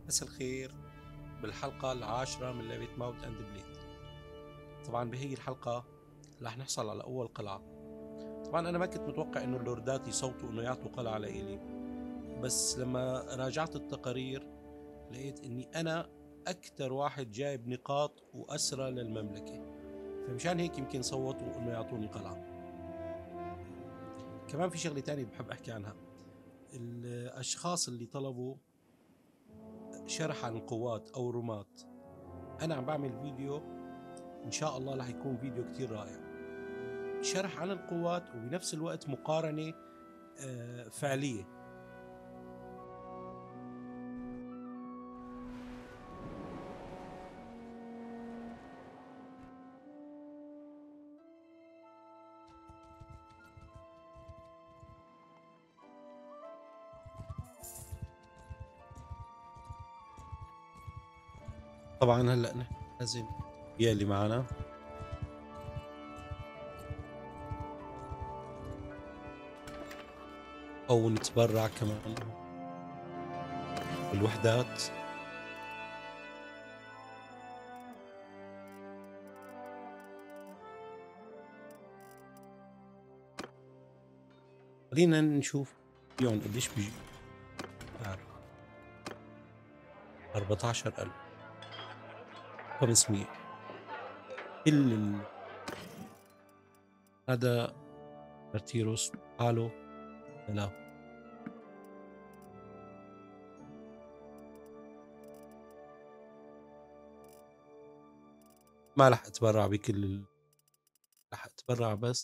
مساء الخير. بالحلقة العاشرة من لعبة ماونت أند بليد. طبعا بهي الحلقة راح نحصل على أول قلعة. طبعا أنا ما كنت متوقع إنه اللوردات يصوتوا إنه يعطوا قلعة لإلي، بس لما راجعت التقارير لقيت إني أنا أكثر واحد جايب نقاط وأسرى للمملكة، فمشان هيك يمكن صوتوا إنه يعطوني قلعة. كمان في شغلة تانية بحب أحكي عنها. الأشخاص اللي طلبوا شرح عن القوات أو الرومات، أنا عم بعمل فيديو إن شاء الله راح يكون فيديو كتير رائع، شرح عن القوات وبنفس الوقت مقارنة فعلية. طبعا هلا نحن لازم يلي معنا او نتبرع كمان بالوحدات. خلينا نشوف يوم قديش بيجي. 14500 كل هذا مارتيروس حاله. لا، ما راح اتبرع راح اتبرع بس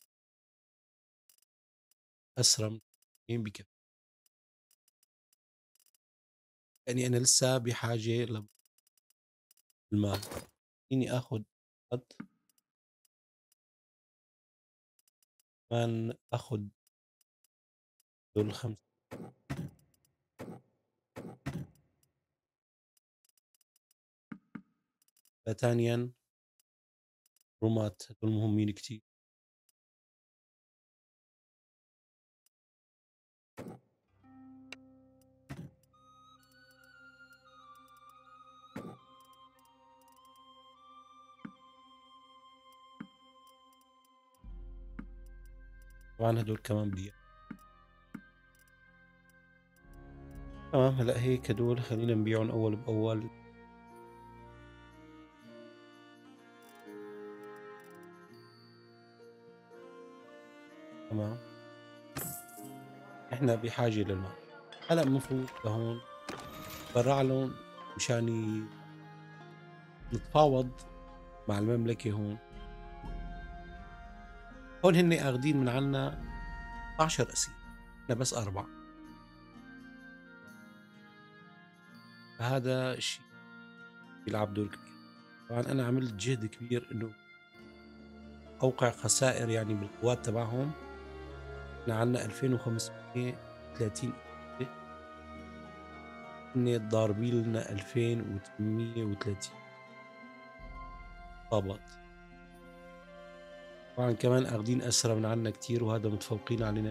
اسرى من بكفي، يعني انا لسه بحاجة للمال. اني اخذ خط، كمان اخذ دول الخمسة. ثانيا رومات هدول مهمين كتير. طبعا هدول كمان بدي. تمام، هلا هيك هدول خلينا نبيعهم اول باول. تمام، احنا بحاجة للمال. هلا المفروض لهون برع لهم مشان نتفاوض مع المملكة هون. هون هن اخذين من عنا 12 اسير، احنا بس 4. فهذا الشيء بيلعب دور كبير. طبعا انا عملت جهد كبير انه اوقع خسائر يعني بالقوات تبعهم. احنا عنا 2530، هن ضاربين لنا 2830 إصابات. طبعا كمان اخذين اسرى من عنا كتير، وهذا متفوقين علينا.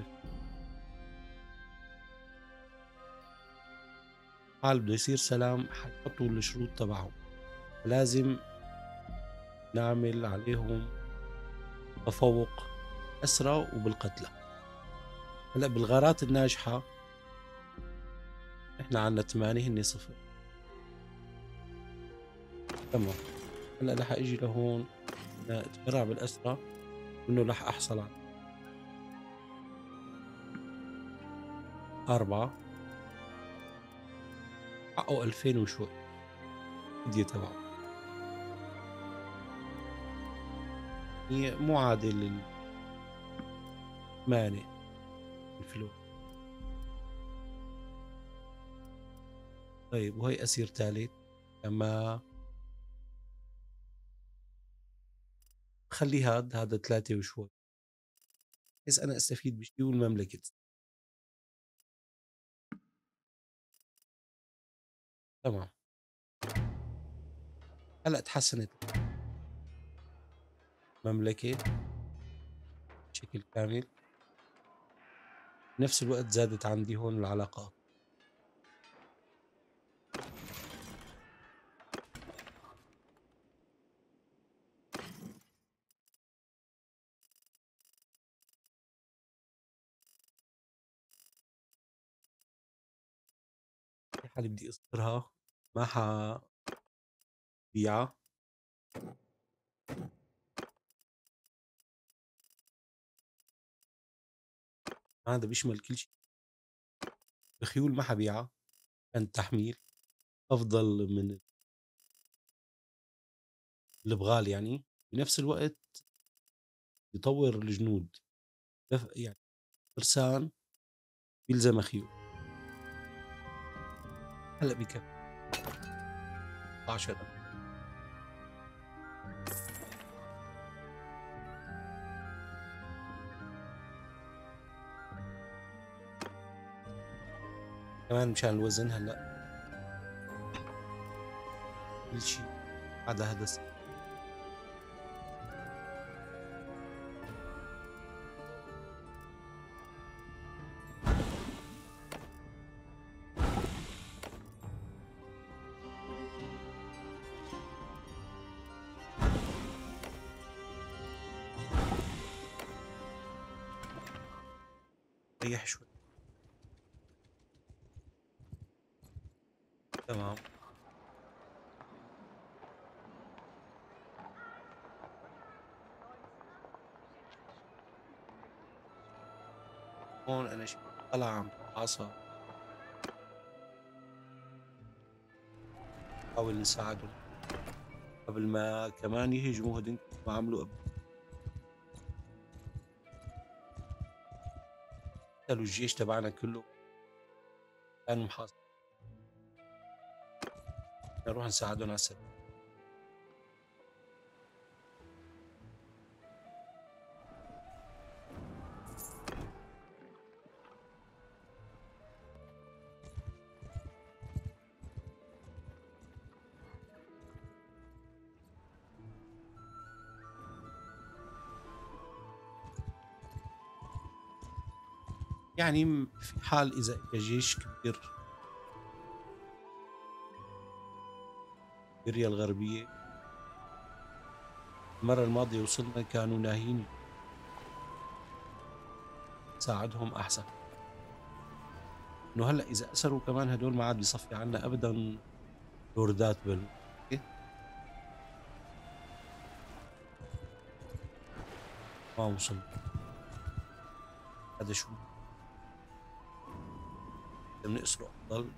حال بده يصير سلام حيحطوا الشروط تبعهم، لازم نعمل عليهم تفوق أسرى وبالقتلى. هلا بالغارات الناجحة احنا عنا 8، هن 0. تمام، هلا رح اجي لهون اتبرع بالأسرى، انه رح احصل على 4 حقه 2000 وشوي الفدية تبعه. هي معادل المانع الفلوس. طيب وهي أسير ثالث، أما خلي هذا 3 وشوي، بس أنا أستفيد بشيء والمملكة. تمام، هلا تحسنت المملكة بشكل كامل. بنفس الوقت زادت عندي هون العلاقات. حالي بدي اصدرها ما حبيعها. هذا بيشمل كل شيء. الخيول ما حبيعها، كان تحميل افضل من البغال يعني. بنفس الوقت يطور الجنود، يعني فرسان بيلزم خيول. هلا بكفي 10. كمان مشان الوزن هلا كل شيء عدا هذا ريح شوي. تمام. هون انا طلع عم عصا حاول نساعدهم قبل ما كمان يهجموا هدول ما عملوا قتلوا الجيش تبعنا كله، كانوا محاصرين. نروح نساعدهم على السبيل. يعني في حال إذا إجا جيش كبير سوريا الغربية، المرة الماضية وصلنا كانوا ناهين ساعدهم أحسن. إنه هلأ إذا أسروا كمان هدول ما عاد بيصفي عنا أبدا لوردات إيه؟ ما وصل. هذا شو بدنا نأسره أفضل.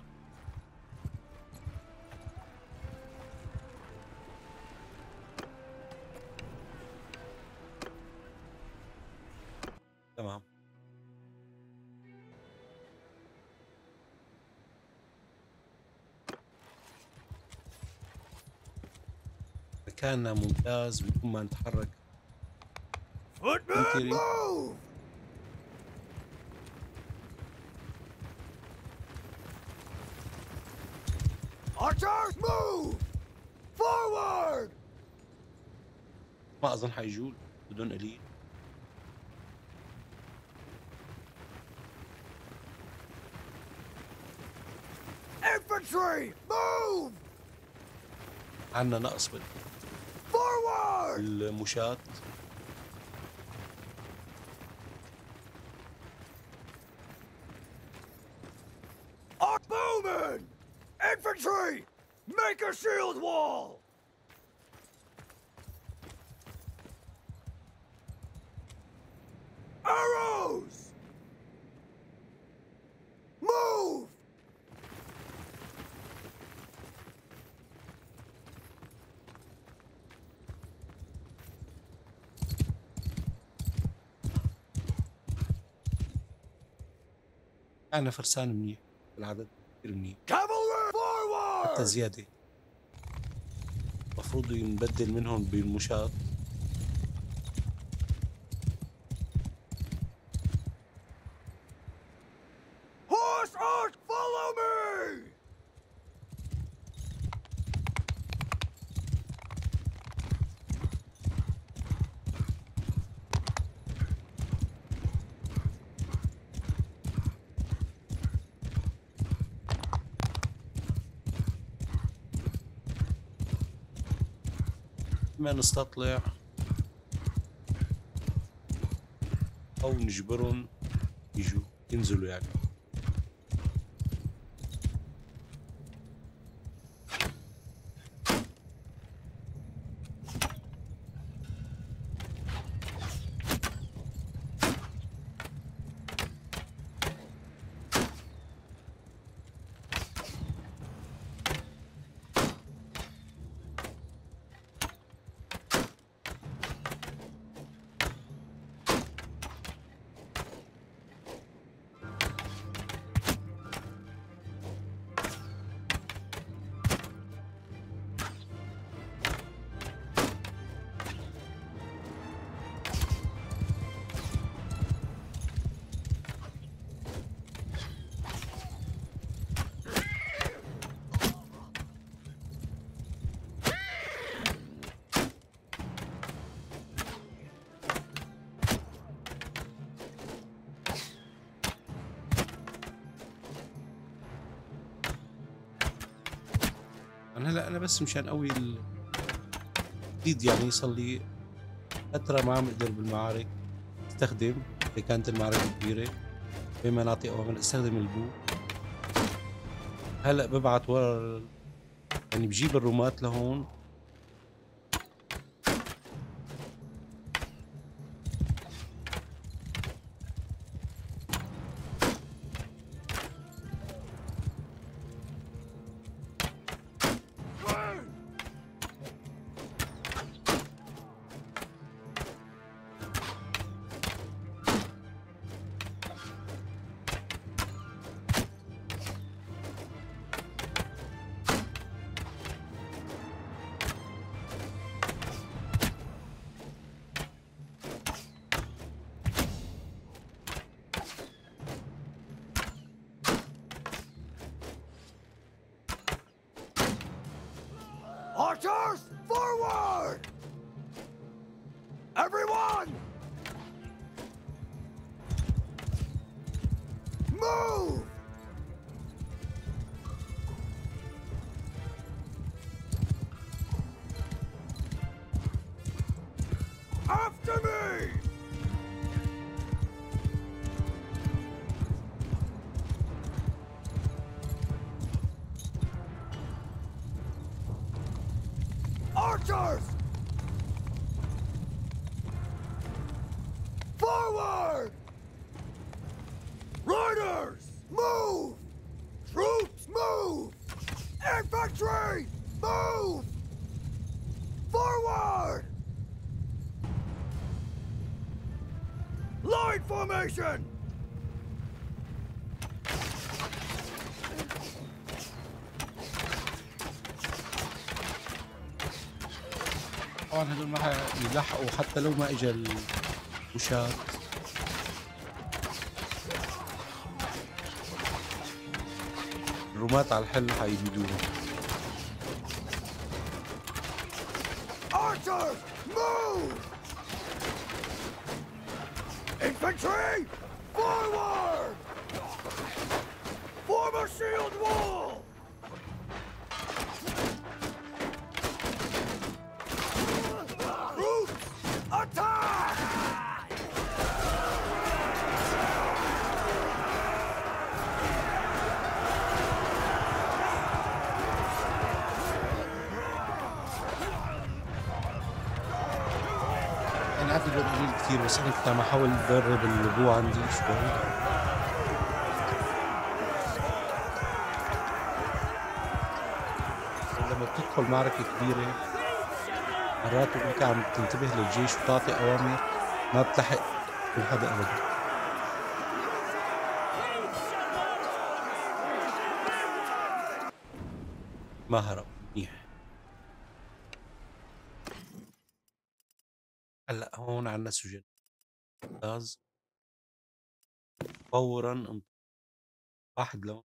تمام. مكاننا ممتاز بدون ما نتحرك. انتري. Archers, move! Forward! ما أظن حيجول بدون قليل. Infantry, move! عنا نقص Forward! بالمشاة. Bowmen! Infantry, make a shield wall! Arrows! Move! عنا فرسان منيح بالعدد كثير منيح، Cavalry, حتى forward! زيادة. المفروض نبدل منهم بالمشاة. Horse arch, follow me! ما نستطلع أو نجبرهم يجوا ينزلوا يعني. هلا انا بس مشان اقوي جديد، يعني صار لي فترة ما عم اقدر بالمعارك استخدم، اذا كانت المعركة كبيرة بمناطق او استخدم البو. هلا ببعت ورا، يعني بجيب الرومات لهون. Archers, forward! Everyone! Move! After me! Archers! Forward! Riders, move! Troops, move! Infantry, move! Forward! Line formation! طبعا هدول ما يلحقوا حتى لو ما اجى الوشات. الرومات على الحل حيبيدوهم. Archers, move! Infantry, forward! Form a shield wall! Troops, attack! انا عدد قليل كثير، بس انا كنت عم احاول ادرب البو عندي شوي. لما بتدخل معركة كبيرة مرات انت عم تنتبه للجيش وتعطي اوامر ما بتلحق كل حدا ابدا. ما هرب منيح. هلا هون عنا سجن غاز فورا واحد لون.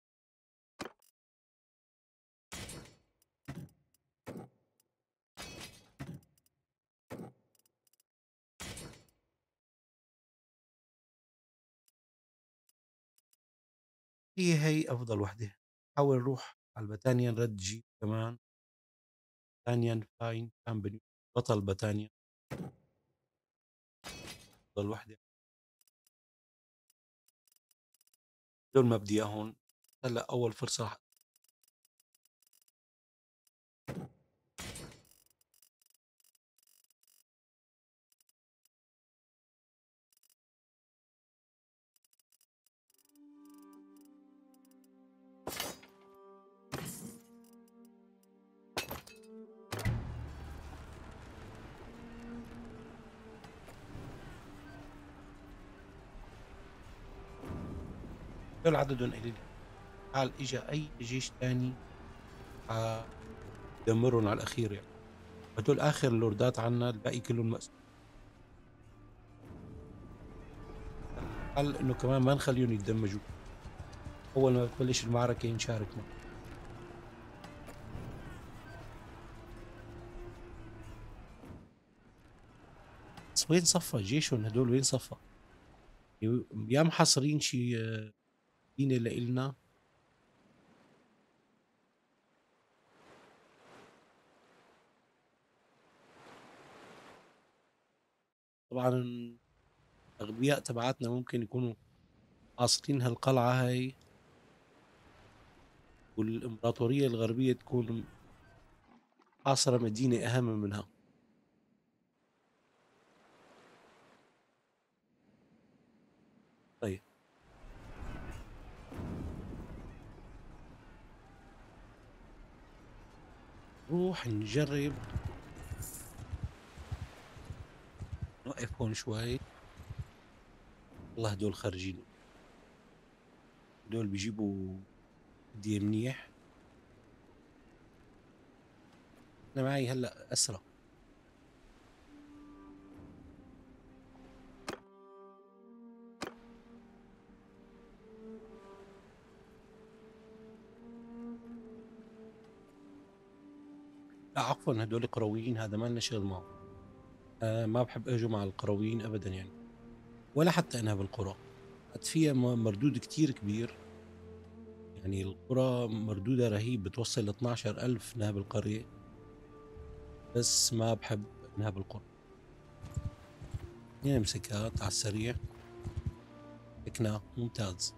هي افضل وحده. حاول نروح على البتانيا رد جيب كمان. بتانيا فاين كامباني بطل بتانيا افضل وحده. دول ما بدي اياهم. هلا اول فرصه رح دول عددهم قليل. حال اجى اي جيش تاني دمرهم على الاخير يعني. هدول اخر اللوردات عنا، الباقي كلهم مأسور. قال انه كمان ما نخليهم يتدمجوا. اول ما بتبلش المعركه نشارك معه. بس وين صفى جيشهم هدول؟ وين صفى؟ يا محاصرين شي مدينه لإلنا. طبعا الأغبياء تبعاتنا ممكن يكونوا قاصدين هالقلعة هاي، والإمبراطورية الغربية تكون حاصرة مدينة أهم منها. طيب، نروح نجرب نوقف هون شوي. والله هدول خارجين، هدول بيجيبوا هدية منيح. أنا معي هلأ أسرى. لا عفوا، هدول قرويين، هذا ما لنا شغل معه. ما بحب اجوا مع القرويين ابدا يعني، ولا حتى انها بالقرى. فيها مردود كتير كبير، يعني القرى مردودها رهيب، بتوصل ل 12,000 انها بالقرية، بس ما بحب انها بالقرى. نمسكها على السريع. مسكناه ممتاز.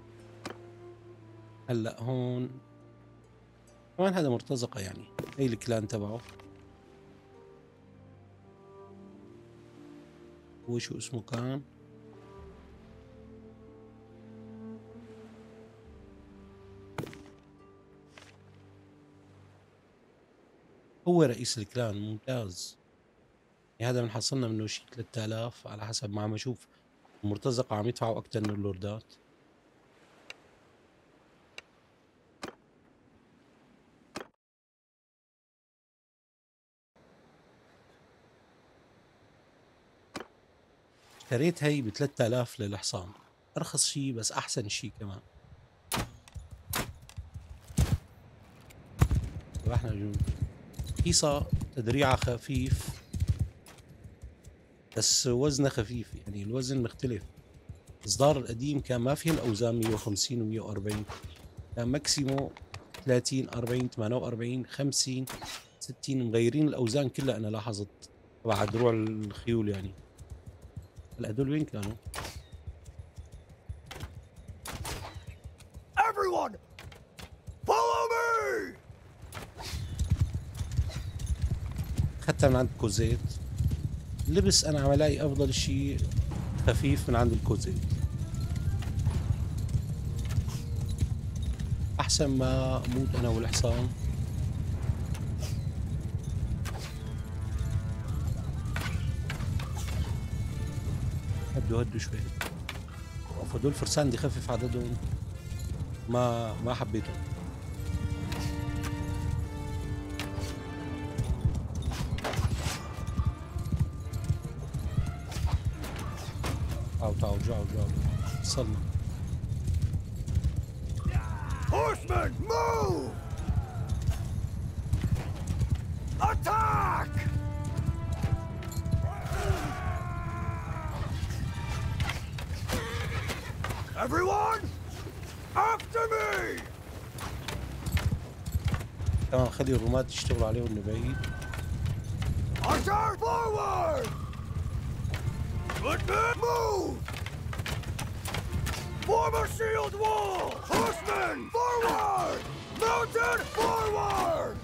هلا هون كمان هذا مرتزقة، يعني هي الكلان تبعه. هو شو اسمه كان؟ هو رئيس الكلان، ممتاز. يعني هذا بنحصلنا منه شيء 3000 على حسب ما عم اشوف. المرتزقة عم يدفعوا اكثر من اللوردات. اشتريت هي ب 3000 للحصان، ارخص شيء بس احسن شيء كمان. ربحنا جنود. قيصة تدريعها خفيف، بس وزنها خفيف، يعني الوزن مختلف. الإصدار القديم كان ما فيه الأوزان 150 و 140، كان ماكسيمو 30 40 48 50 60، مغيرين الأوزان كلها. أنا لاحظت تبع دروع الخيول يعني. هلا هدول وين كانوا؟ Everyone, follow me! أخذتها من عند كوزيت. لبس أنا عم ألاقي أفضل شيء خفيف من عند الكوزيت، أحسن ما أموت أنا والحصان. هدوا شوي. هدول فرسان بدي خفف عددهم، ما حبيتهم. تعالوا جاوا وصلنا. Horsemen, move! Attack! Everyone, after me! تمام، خلي الرومات يشتغلوا عليهم من بعيد. Archer, forward! Footmen, move! Form a shield wall! Horsemen, forward! Mounted, forward!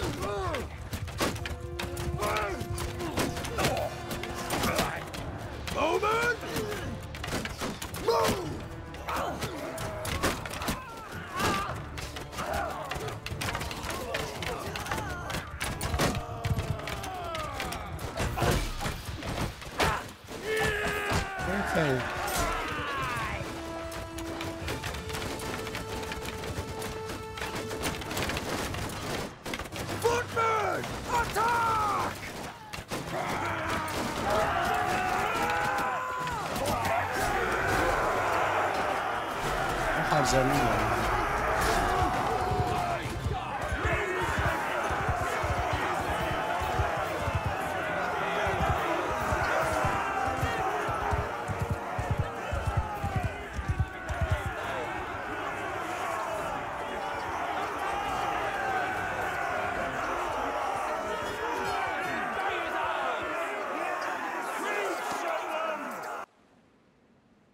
Bowman, move! Okay. Footmen, attack! حارزانين.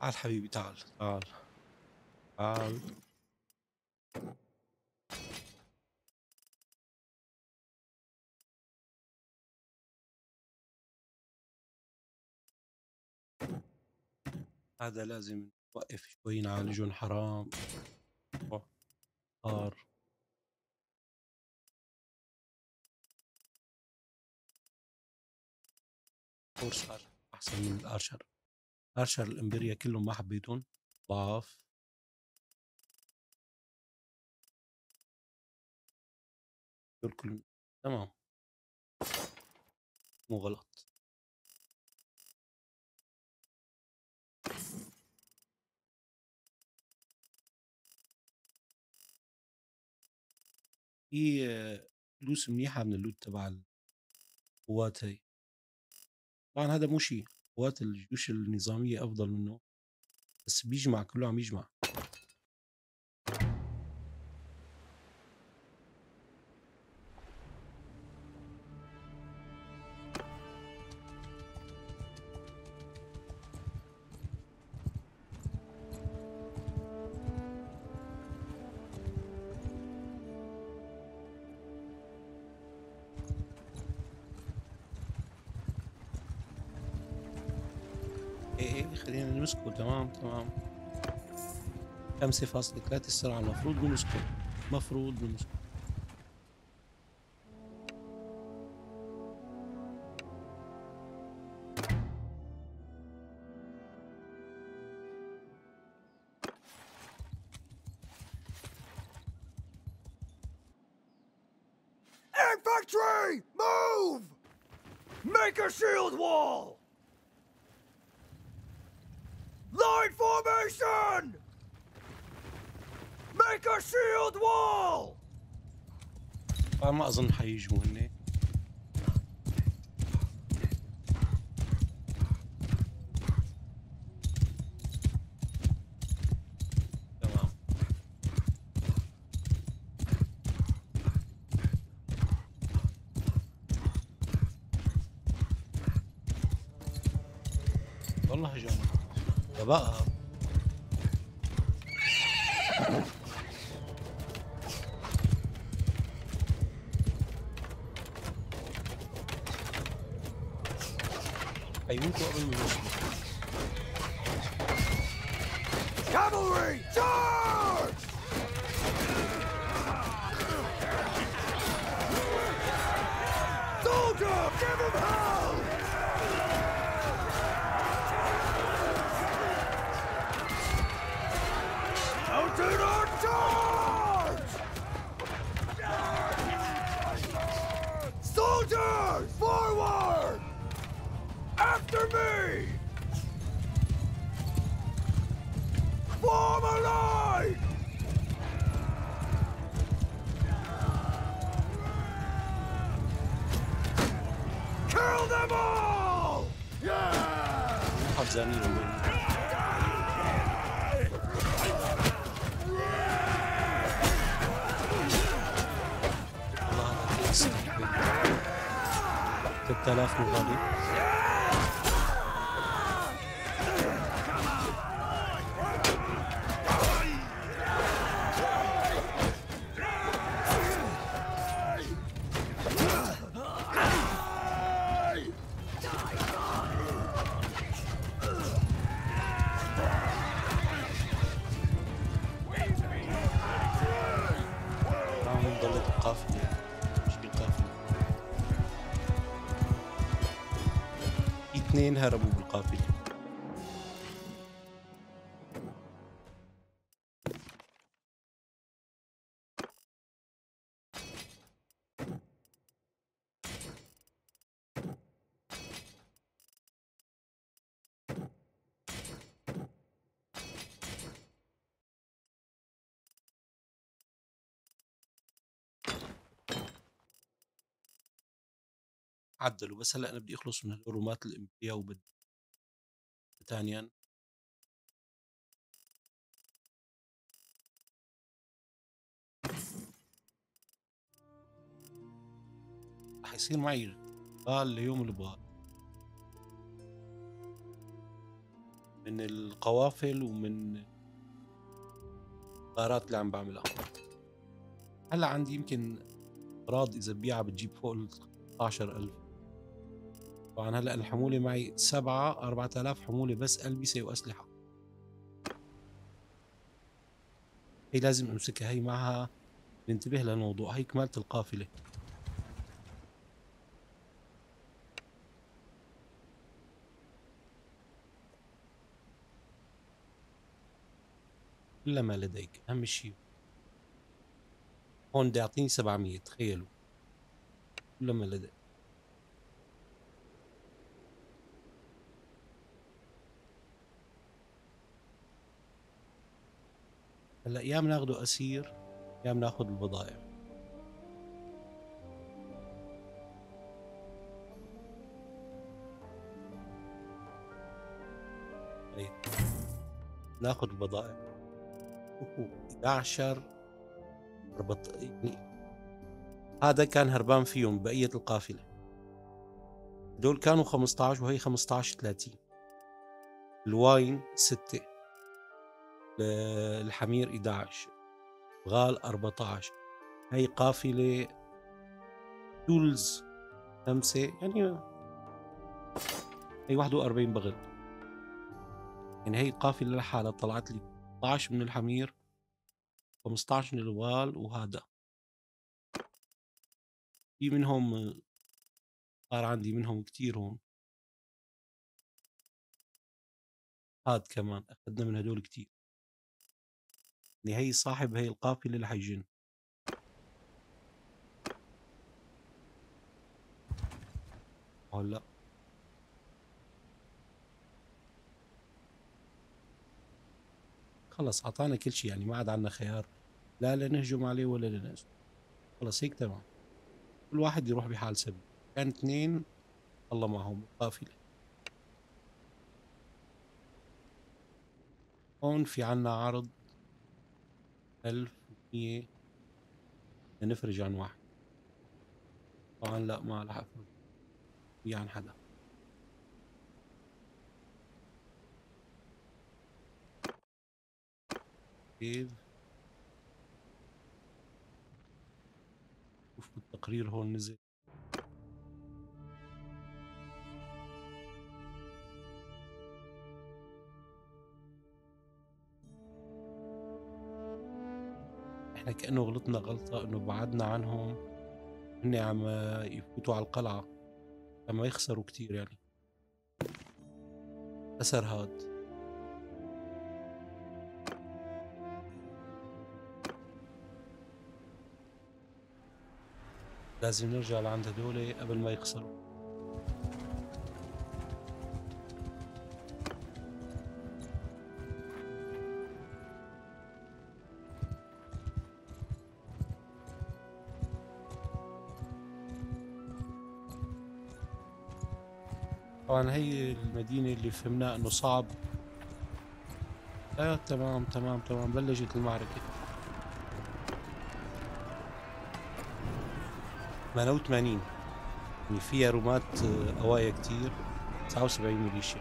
تعال حبيبي، تعال تعال تعال. هذا لازم نوقف شوي نعالجهم، حرام. صار فورس ارشر احسن من الارشر. ارشر الامبريا كلهم ما حبيتهم، ضعف. دول كلهم تمام، مو غلط. في فلوس منيحة من اللوت تبع القوات هي. طبعا هذا مو شيء، قوات الجيوش النظامية أفضل منه، بس بيجمع، كله عم يجمع. ايه ايه، خلينا نمسكه. تمام تمام. 5.3 السرعة، المفروض نمسكه، مفروض نمسكه. Infantry! Move! Make a shield wall! Line formation! Make a shield wall! طبعا ما أظن حيجوا هن. تمام. والله هجوم ده بقى. هيموتوا قبل ما يوصلوا. Cavalry! Charge! Soldier! Give him hell! Mounted on charge! Soldiers! Forward! After me! Form a line! Kill them all! Yeah! حفزانين هم. والله أنا أستحق 3000 مغالي. راهم ضلت القافلة، مش بالقافلة. في 2 هربوا بالقافلة. عدلوا، بس هلا انا بدي اخلص من الهرومات الامبريا وبدي ثانيا. رح يصير معي قال ليوم البغاء. من القوافل ومن الغارات اللي عم بعملها. هلا عندي يمكن أغراض إذا ببيعها بتجيب فوق ال 15000. طبعا هلا الحمولة معي 4000 حمولة بس ألبسة وأسلحة. هي لازم أمسكها، هي معها ننتبه للموضوع، هي كمالة القافلة. إلا ما لديك أهم شيء. هون بده يعطيني 700، تخيلوا. إلا ما لديك. هلا يا بناخده أسير يا بناخد البضائع. طيب ناخد البضائع. شوفوا 11 يعني هذا كان هربان فيهم بقية القافلة. دول كانوا 15 وهي 15 30. الواين 6، الحمير 11، غال 14. هي قافلة تولز 5، يعني هي 41 بغل. يعني هي القافلة لحالها طلعت لي 16 من الحمير، 15 من الغال، وهذا في منهم صار عندي منهم كتير هون. هاد كمان أخذنا من هدول كتير. يعني هي صاحب هي القافلة اللي حيجن. هلا خلص أعطانا كل شيء، يعني ما عاد عنا خيار لا لنهجم عليه ولا لنأسه. خلص هيك تمام، كل واحد يروح بحال سبيل. كان 2 الله معهم قافلة. هون في عنا عرض 1100 لنفرج عن واحد. طبعا لا ما رح أفرج عن حدا. كيف شوفوا التقرير هون نزل. احنا كأنه غلطنا غلطة انه بعدنا عنهم. هن عم يفوتوا على القلعة لما يخسروا كتير يعني. خسر هاد. لازم نرجع لعند هدول قبل ما يخسروا. طبعا هي المدينة اللي فهمناه انه صعب. تمام تمام تمام، بلشت المعركة. 88 يعني فيها رومات قوايا كتير. 79 ميليشيا،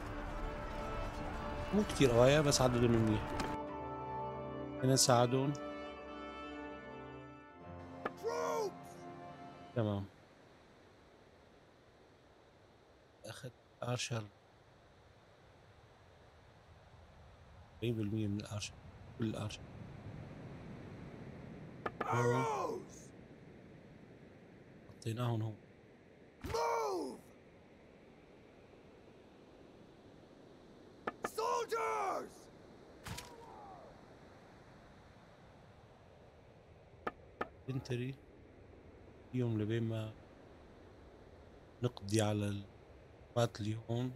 مو كتير قوايا بس عددهم منيح. بدنا نساعدهم. تمام. أخذ آرشر 40% من الآرشر، كل الآرشر. حطيناهم هون. Move! Soldiers! انتري فيهم لبين ما نقضي على المات اللي هون.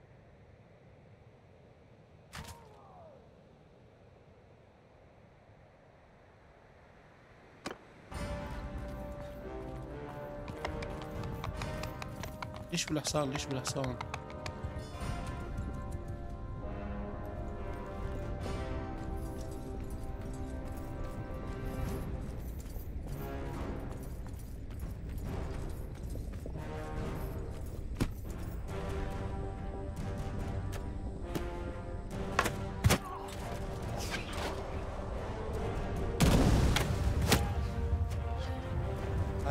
ليش بالحصان ليش بالحصان؟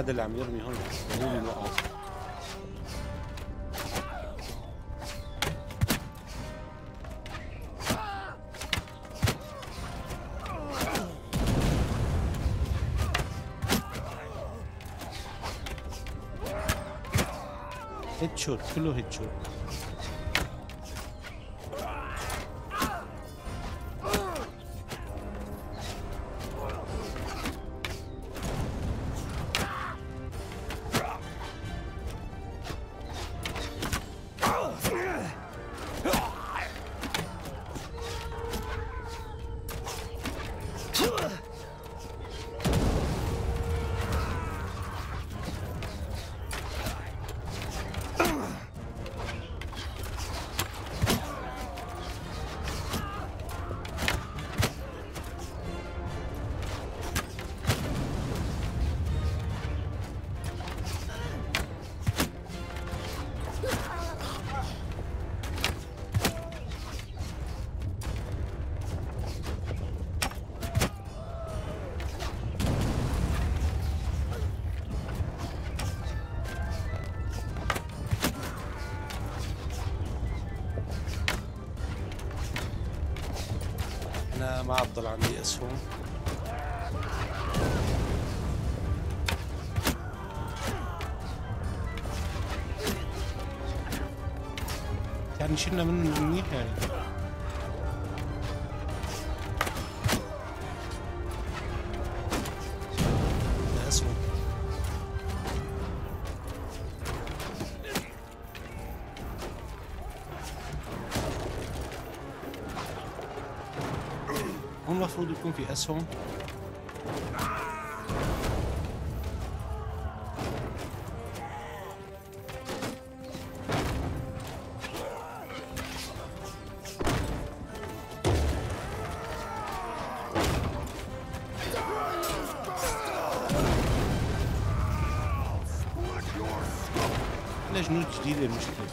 هذا اللي عم يرمي هون هو اللي وقع. هيد شوت، كله هيد شوت. أنا ما عاد ضل عندي أسهم. يعني شلنا منه منيح يعني. أسهم. هو المفروض يكون في أسهم. لا جنود جديدة المشكلة.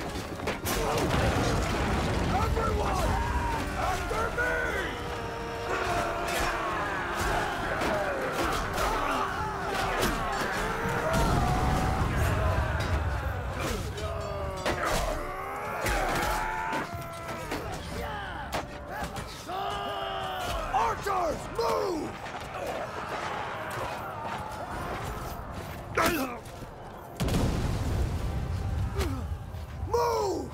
Archers, move! Move!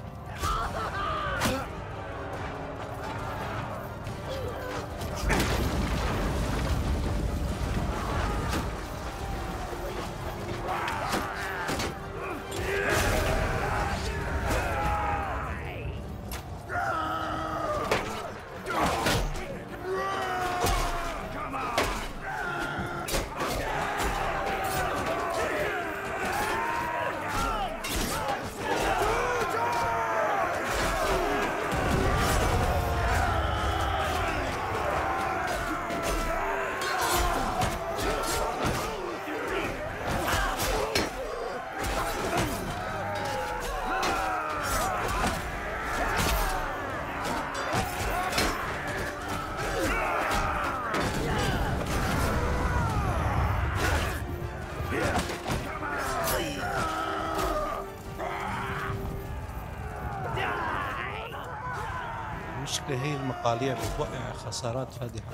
المشكلة هي المقاليع بتوقع خسارات فادحة.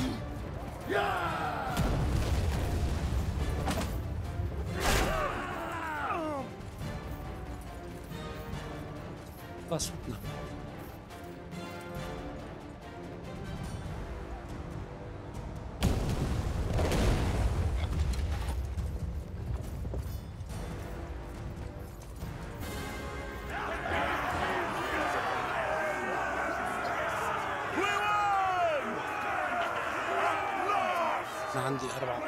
بس فتنا. أنا عندي 4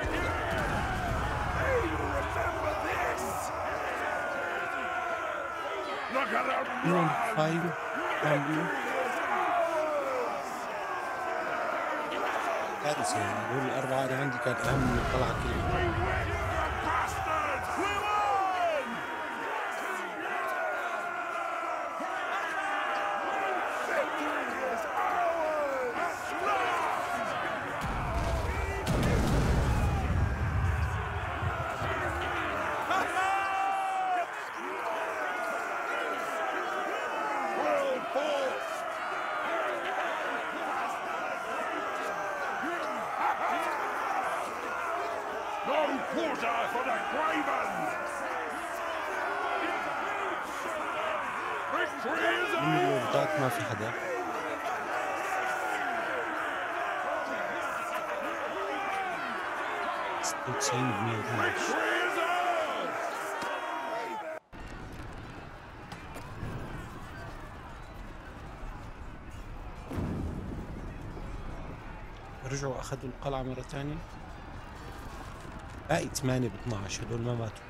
يوم 5 عاملين كارثة. هدول الأربعة أنا عندي كان أهم من الطلعة كلها. Water for the Craven! Victory is من اللوردات ما في حدا. Victory is ours! رجعوا أخذوا القلعة مرة تانية. باقي 8 ب 12 هدول ما ماتوا.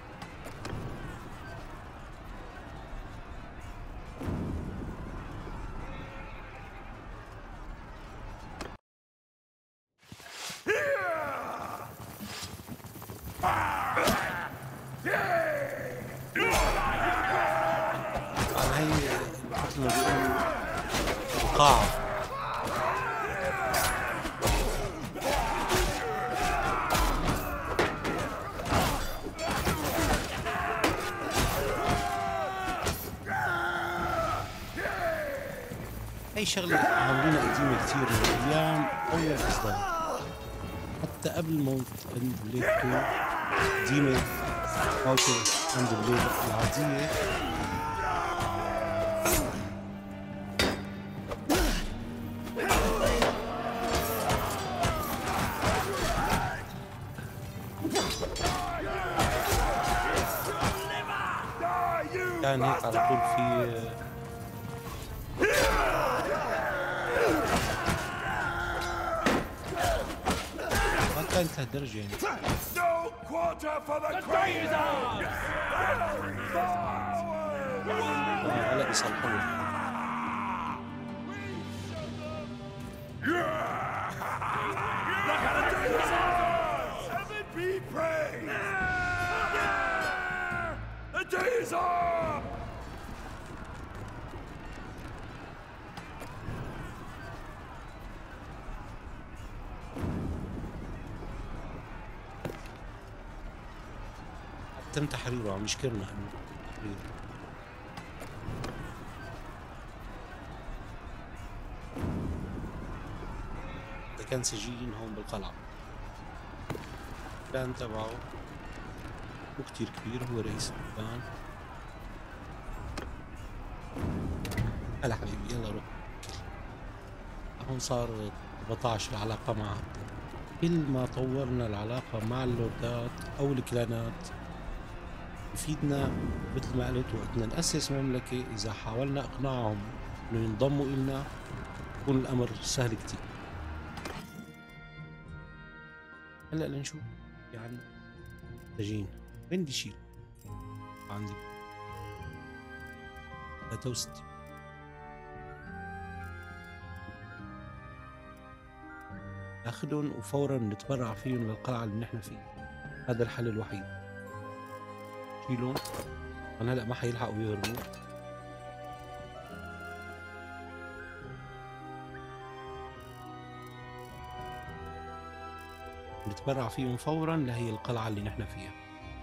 طبعا هي مثل ما بيقولوا القاعة. هي شغلة عاملينها قديمة كتير من أيام أول إصدار، حتى قبل موت أند بليد 2 قديمة. موت أند بليد العادية كان هيك على طول في ما كانت لهالدرجة يعني. No quarter for the Craven! هلا بيصلحوه. Heaven be praised! The day is up! تم تحريره، عم يشكرنا انه تحريره. ده كان سجين هون بالقلعة. الكان تبعه مو كتير كبير، هو رئيس الكان. هلا حبيبي يلا روح. هون صار 14 العلاقة معه. كل ما طورنا العلاقة مع اللوردات أو الكلانات يفيدنا. مثل ما قلت، وقت نأسس مملكة إذا حاولنا إقناعهم إنه ينضموا إلنا يكون الأمر سهل كتير. هلأ لنشوف يعني محتاجين وين بدي شيل. عندي 63. ناخدهم وفورا نتبرع فيهم للقلعة اللي نحن فيها. هذا الحل الوحيد. شيلهم. أنا هلأ ما حيلحقوا يهربوا. نتبرع فيهم فورا لهي القلعة اللي نحن فيها.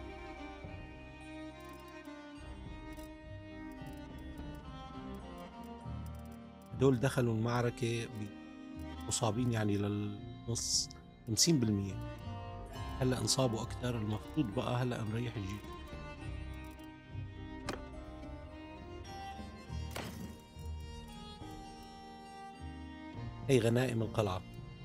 دول دخلوا المعركة مصابين يعني للنص 50%. هلا انصابوا أكثر. المفروض بقى هلا نريح الجيش. هي غنائم القلعة.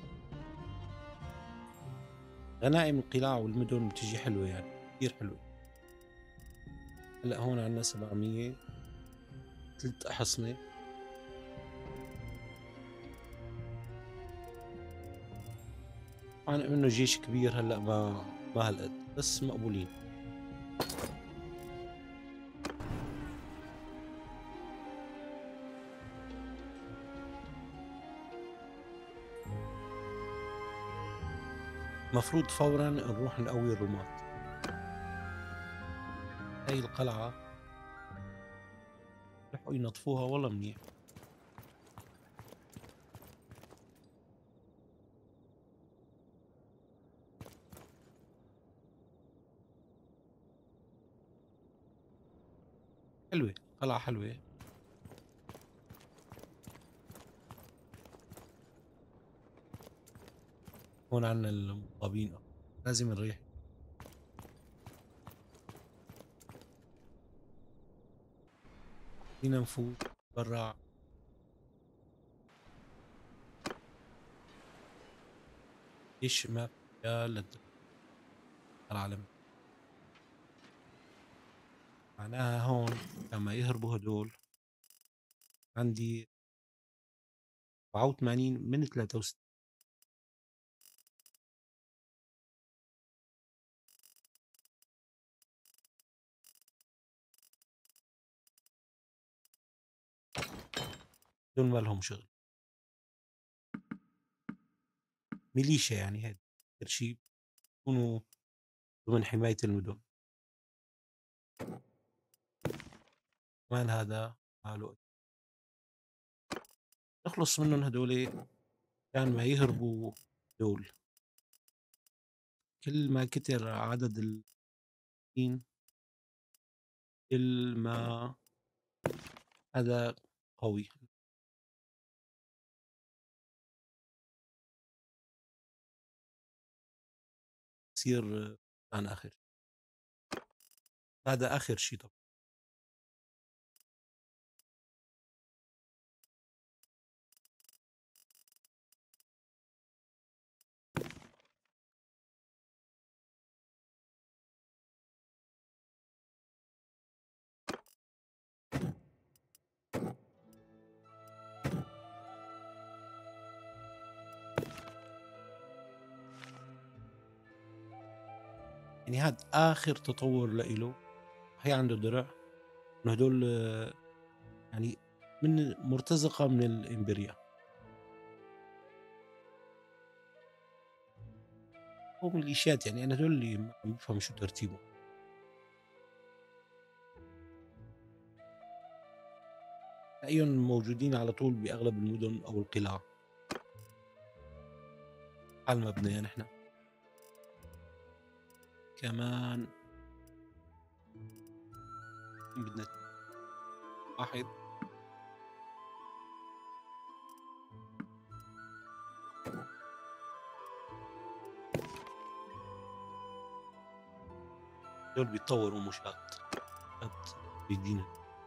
غنائم القلاع والمدن بتجي حلوة يعني كثير حلوة. هلا هون عندنا 700 3 أحصنة. طبعا انه جيش كبير هلا ما هالقد، بس مقبولين. مفروض فورا نروح نقوي الرماة. هاي القلعة لحقوا ينظفوها والله منيح. حلوة قلعة حلوة. هون عنا المصابين لازم نريح. فينا نفوت برا ايش ما فيها للعالم. معناها هون لما يهربوا هدول عندي 84 من 63. دول ما لهم شغل، ميليشيا يعني هيك أكثر شيء بيكونوا ضمن حماية المدن. كمان هذا ماله نخلص منهم هدول. كان ما يهربوا دول كل ما كتر عدد الدين كل ما هذا قوي. يصير عن آخر، هذا آخر شيء طبعا. يعني هذا آخر تطور لإله. هي عنده درع إنه هدول يعني من مرتزقة من الإمبريا. هو ميليشيات يعني أنا هدول اللي ما بفهم شو ترتيبه. تلاقيهم موجودين على طول بأغلب المدن أو القلاع على المبنى. نحن كمان بدنا واحد دول بيتطوروا مشات جديدين.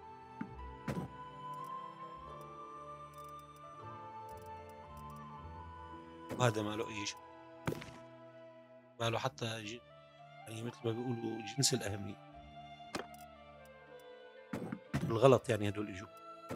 وهذا ما له أي شيء، ما له حتى يعني مثل ما بيقولوا جنس الأهمية. بالغلط يعني هدول إجوا.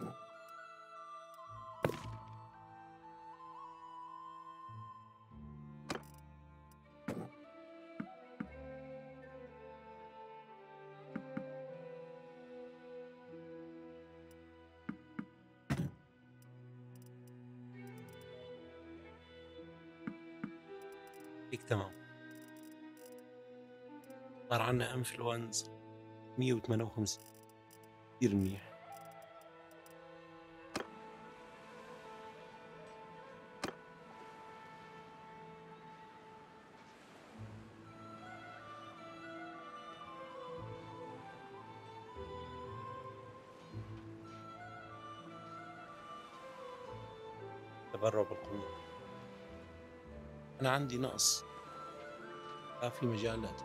هيك تمام. صار عنا انفلونزا 158 كثير منيح. تبرع بالقوة. أنا عندي نقص، لا في مجالات.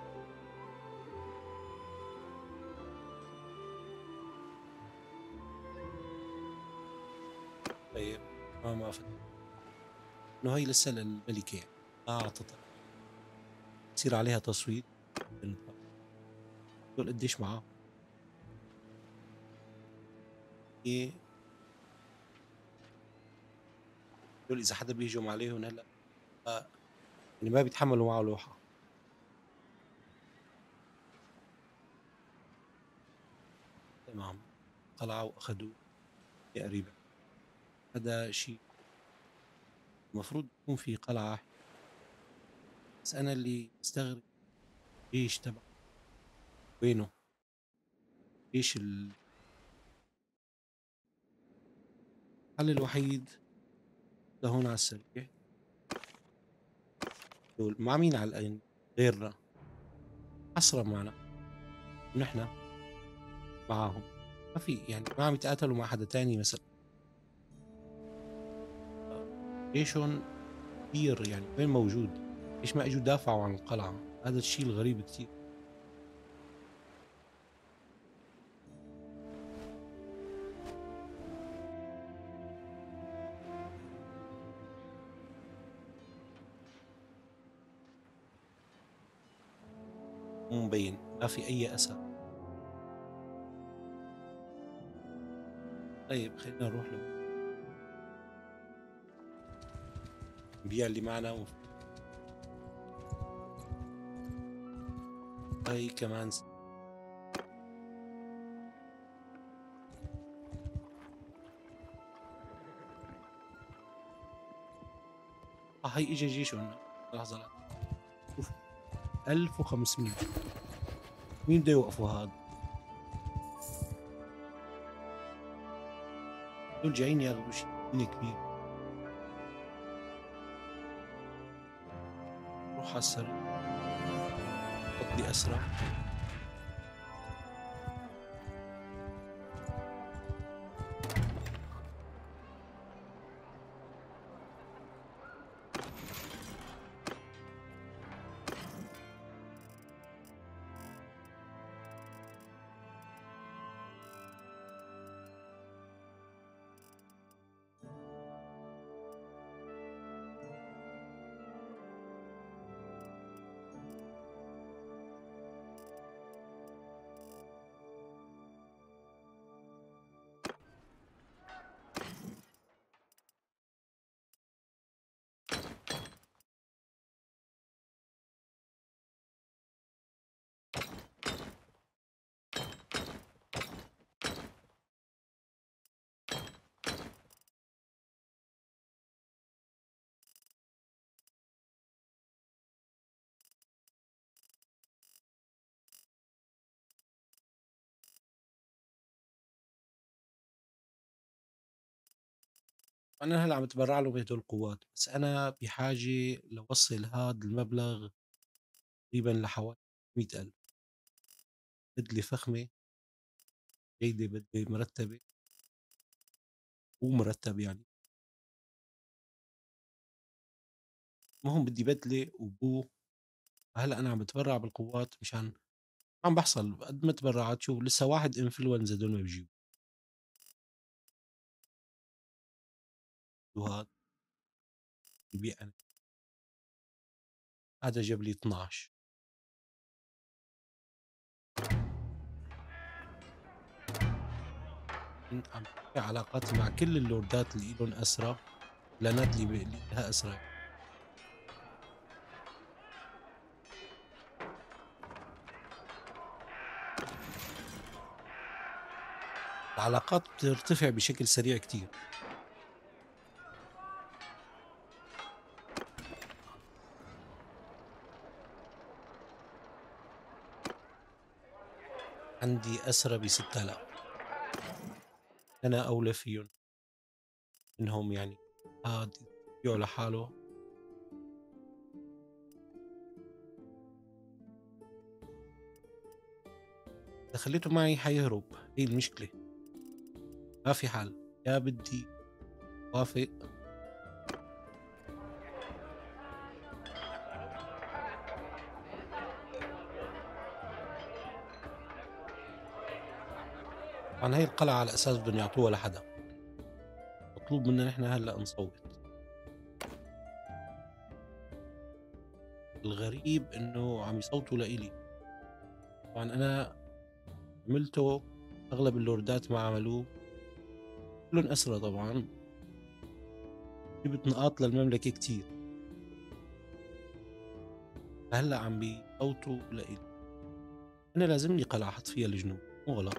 طيب ما فتح إنه هي لسه للملكة يعني ما أعطتها يصير عليها تصويت. دول قديش معاه إيه؟ دول إذا حدا بيهجم عليهم هلا يعني ما بيتحملوا معه لوحة. تمام. قلعوا وأخذوه تقريبا. هذا شيء المفروض يكون في قلعة. بس أنا اللي استغرب الجيش تبع وينه؟ جيش الحل الوحيد لهون على السريع دول مع مين على الأين غيرنا حصرا معنا ونحن معاهم. ما في يعني ما عم يتقاتلوا مع حدا تاني مثلا. جيشهم كثير يعني وين موجود؟ ليش ما اجوا دافعوا عن القلعة؟ هذا الشيء الغريب كثير. مو مبين، ما في أي أثر. طيب خلينا نروح نبيع اللي معنا هاي كمان هاي اجى جيشهم. لحظة لا شوف 1500، مين بده يوقفوا هذا؟ دول جايين ياخذوا شيء كبير. روح على السريع قضي أسرع. أنا هلا عم أتبرع له بهدول القوات، بس أنا بحاجة لوصل هذا المبلغ تقريبا لحوالي 100,000. بدلي فخمة جيدة، بدلي مرتبة ومرتب يعني. المهم بدي بدلة وبو. هلا أنا عم بتبرع بالقوات مشان عم بحصل قد ما تبرعت. شوف لسه واحد انفلونزا دول ما بيجيبوا. وهذا يبيع أنا، هذا جاب لي 12. كنت عم بحكي علاقاتي مع كل اللوردات اللي إلهم أسرى، لانات اللي لها أسرى. العلاقات بترتفع بشكل سريع كتير. عندي أسرى ب6000، أنا أولى فيهم إنهم يعني هاد يبيعوا لحاله. إذا خليته معي حيهرب، هي المشكلة. ما في حل، يا بدي وافق عن هاي القلعة على أساس بدهم يعطوها لحدا. مطلوب منا نحن هلأ نصوت. الغريب إنه عم يصوتوا لإلي. طبعا أنا عملته، أغلب اللوردات ما عملوه، كلهم أسرى طبعا. جبت نقاط للمملكة كتير، فهلأ عم بيصوتوا لإلي. أنا لازمني قلعة أحط فيها الجنود، مو غلط.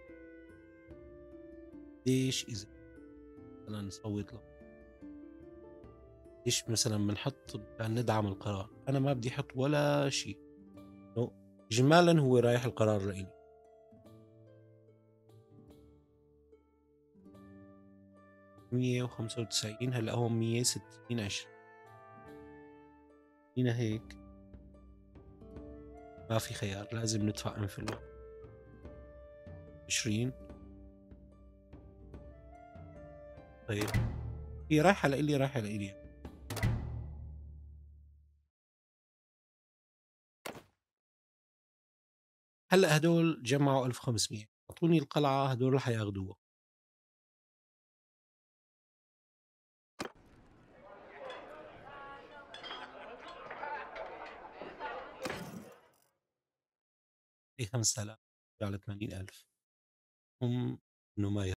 ليش إذا مثلا نصوت له؟ ليش مثلا بنحط مشان ندعم القرار؟ أنا ما بدي أحط ولا شيء. إجمالا هو رايح القرار لإلي. 195 هلا هون 160 10. هنا هيك ما في خيار، لازم ندفع انفلو 20. طيب هي رايحة لإلي، رايحة لإلي. هلا هدول جمعوا 1500، اعطوني القلعة، هدول رح ياخذوها. في 5000 على 80,000 هم إنه ما